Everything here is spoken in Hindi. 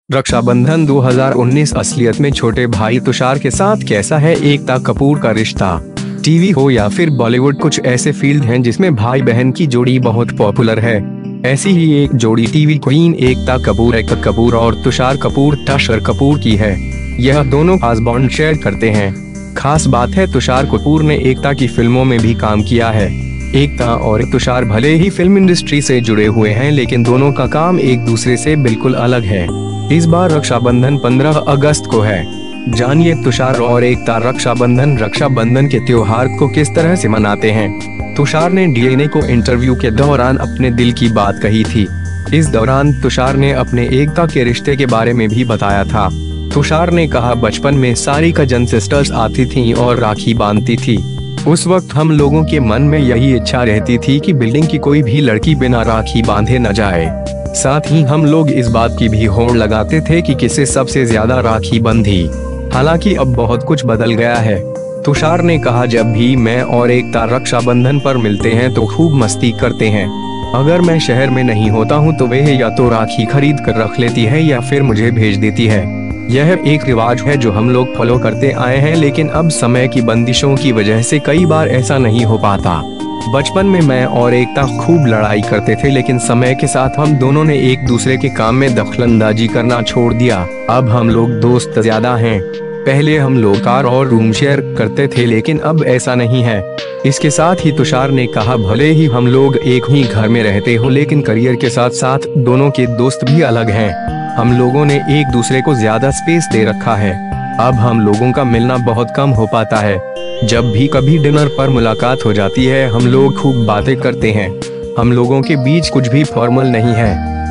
रक्षाबंधन 2019 असलियत में छोटे भाई तुषार के साथ कैसा है एकता कपूर का रिश्ता। टीवी हो या फिर बॉलीवुड, कुछ ऐसे फील्ड हैं जिसमें भाई बहन की जोड़ी बहुत पॉपुलर है। ऐसी ही एक जोड़ी टीवी क्वीन एकता कपूर और तुषार कपूर टशर कपूर की है। यह दोनों खास बॉन्ड शेयर करते हैं। खास बात है, तुषार कपूर ने एकता की फिल्मों में भी काम किया है। एकता और तुषार भले ही फिल्म इंडस्ट्री से जुड़े हुए हैं, लेकिन दोनों का काम एक दूसरे से बिल्कुल अलग है। इस बार रक्षाबंधन 15 अगस्त को है। जानिए तुषार और एकता रक्षाबंधन के त्योहार को किस तरह से मनाते हैं। तुषार ने डीएनए को इंटरव्यू के दौरान अपने दिल की बात कही थी। इस दौरान तुषार ने अपने एकता के रिश्ते के बारे में भी बताया था। तुषार ने कहा, बचपन में सारी कजन सिस्टर्स आती थीं और राखी बांधती थी। उस वक्त हम लोगों के मन में यही इच्छा रहती थी कि बिल्डिंग की कोई भी लड़की बिना राखी बांधे न जाए। साथ ही हम लोग इस बात की भी होड़ लगाते थे कि किसे सबसे ज्यादा राखी बंधी। हालांकि अब बहुत कुछ बदल गया है। तुषार ने कहा, जब भी मैं और एकता रक्षाबंधन पर मिलते हैं तो खूब मस्ती करते हैं। अगर मैं शहर में नहीं होता हूँ तो वह या तो राखी खरीद कर रख लेती है या फिर मुझे भेज देती है। यह एक रिवाज है जो हम लोग फॉलो करते आए हैं, लेकिन अब समय की बंदिशों की वजह से कई बार ऐसा नहीं हो पाता। बचपन में मैं और एकता खूब लड़ाई करते थे, लेकिन समय के साथ हम दोनों ने एक दूसरे के काम में दखलंदाजी करना छोड़ दिया। अब हम लोग दोस्त ज्यादा हैं। पहले हम लोग कार और रूम शेयर करते थे, लेकिन अब ऐसा नहीं है। इसके साथ ही तुषार ने कहा, भले ही हम लोग एक ही घर में रहते हो, लेकिन करियर के साथ साथ दोनों के दोस्त भी अलग हैं। हम लोगों ने एक दूसरे को ज्यादा स्पेस दे रखा है। अब हम लोगों का मिलना बहुत कम हो पाता है। जब भी कभी डिनर पर मुलाकात हो जाती है, हम लोग खूब बातें करते हैं। हम लोगों के बीच कुछ भी फॉर्मल नहीं है।